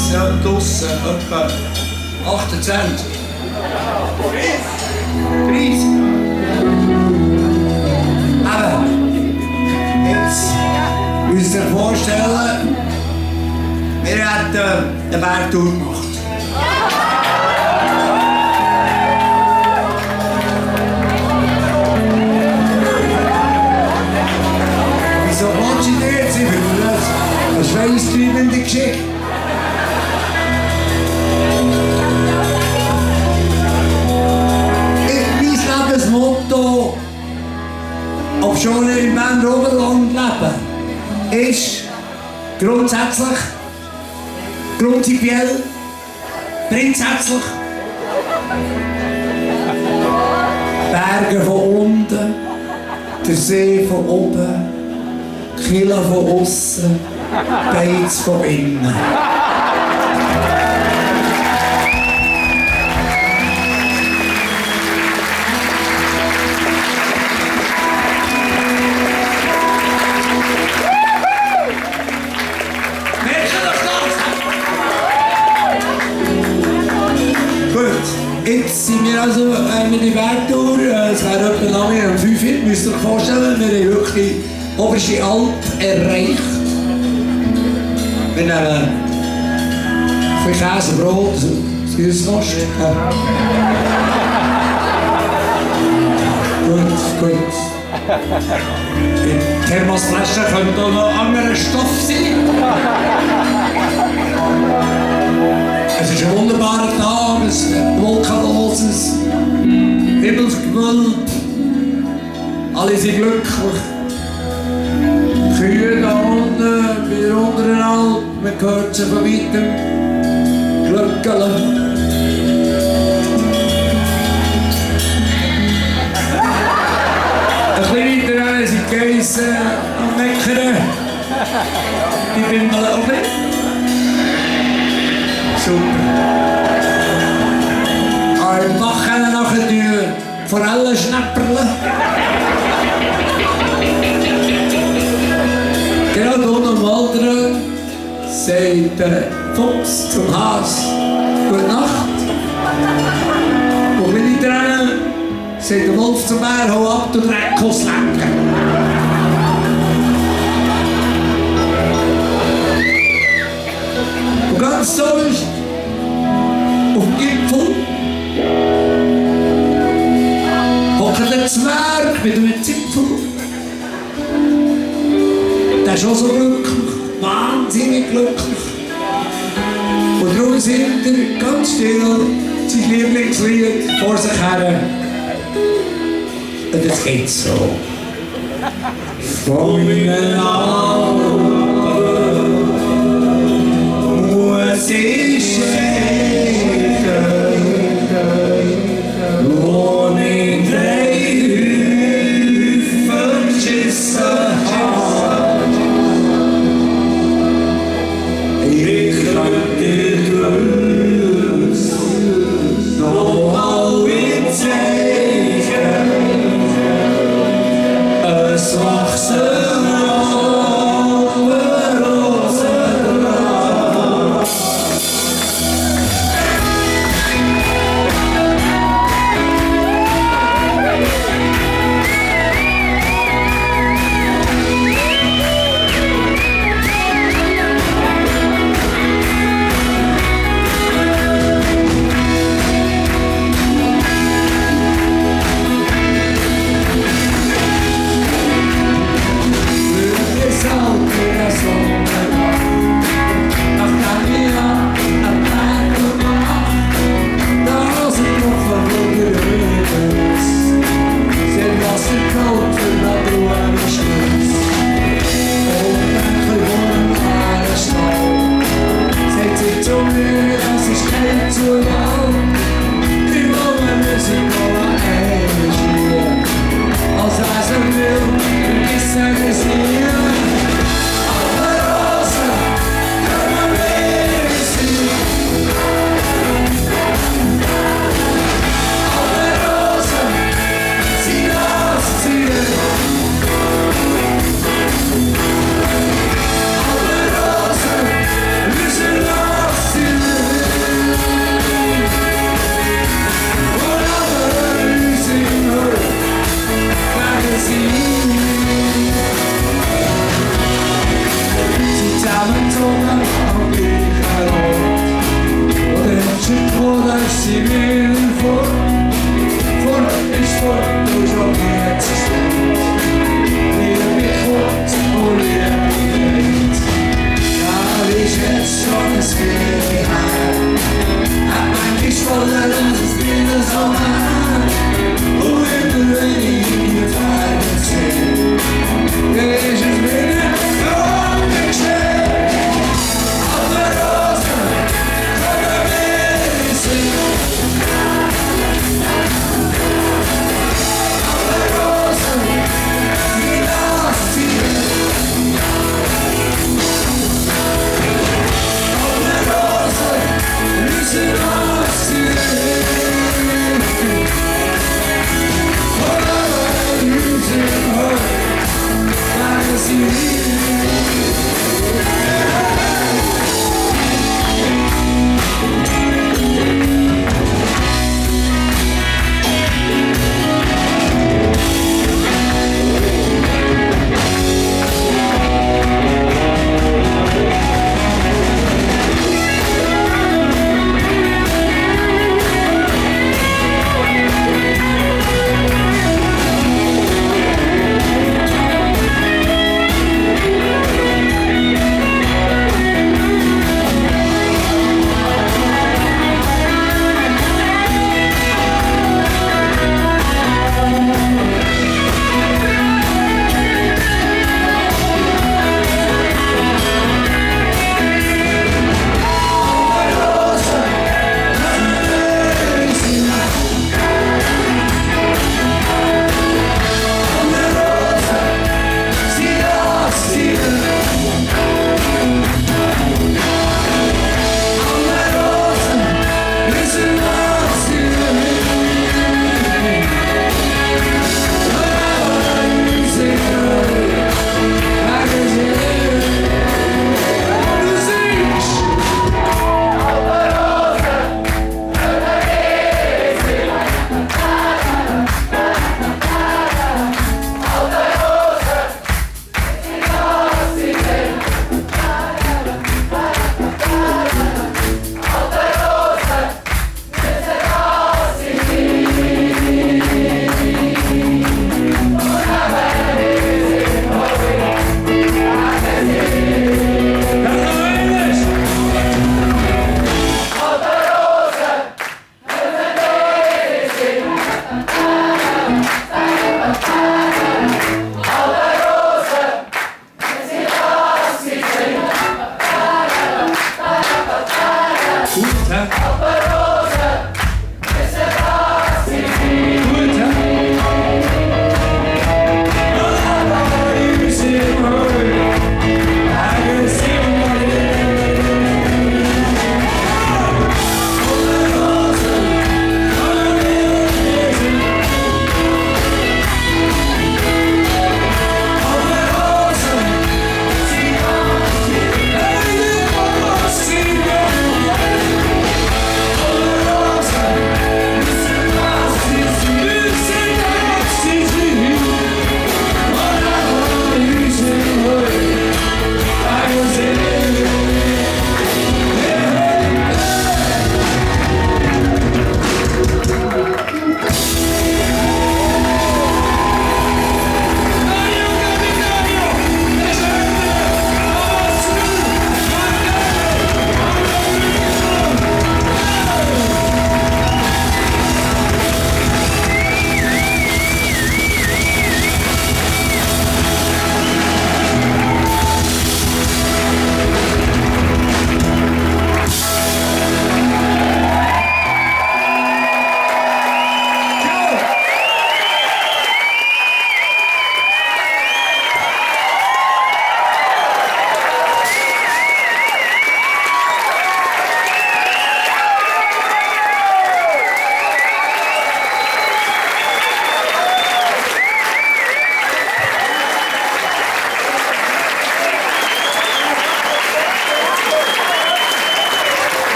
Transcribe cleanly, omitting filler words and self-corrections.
weiss, ja, draussen, etwa 28. 30. Aber, jetzt müsst ihr euch vorstellen, wir hätten eine Bergtour gemacht. Wieso willst du nicht jetzt? Ich finde das eine schweißtreibende Geschichte. Mein Lebensmotto, ob schon im Berner Oberland leben, ist grundsätzlich, prinzipiell, grundsätzlich Berge von unten, der See von oben, Kille von außen, Beiz von innen. Jetzt sind wir also mit der Bergtour, es wäre etwa lange um 5 Uhr, müsst ihr euch vorstellen, wir haben wirklich die oberste Alp erreicht. Wir nehmen ein bisschen Käse, Brot, Süßkost. Gut. In Thermosflaschen könnte auch noch anderer Stoff sein. Es ist ein wunderbarer Tag, ein wolkenloses Himmelsgewölbe. Alle sind glücklich. Kühe da unten, wir unter den Alpen, man hört sie von weitem glöckeln. Ein bisschen weiter sind die Geissen am Meckern. Die bimmeln auch nicht. Super. Im Bach können nachher die Forellen schnapperlen. Genau hier am Waldrand sagt der Fuchs zum Has Gute Nacht. Und wenn ich trenne, sagt der Wolf zum Bär, hau ab, du Dreckos lecken. Und ganz so ist auf dem Gipfel hockt der Zwerg mit einem Zipfel. Der ist auch so glücklich, wahnsinnig glücklich. Und darum singt er ganz still sein Lieblingslied vor sich her. Und es geht so. Von mir an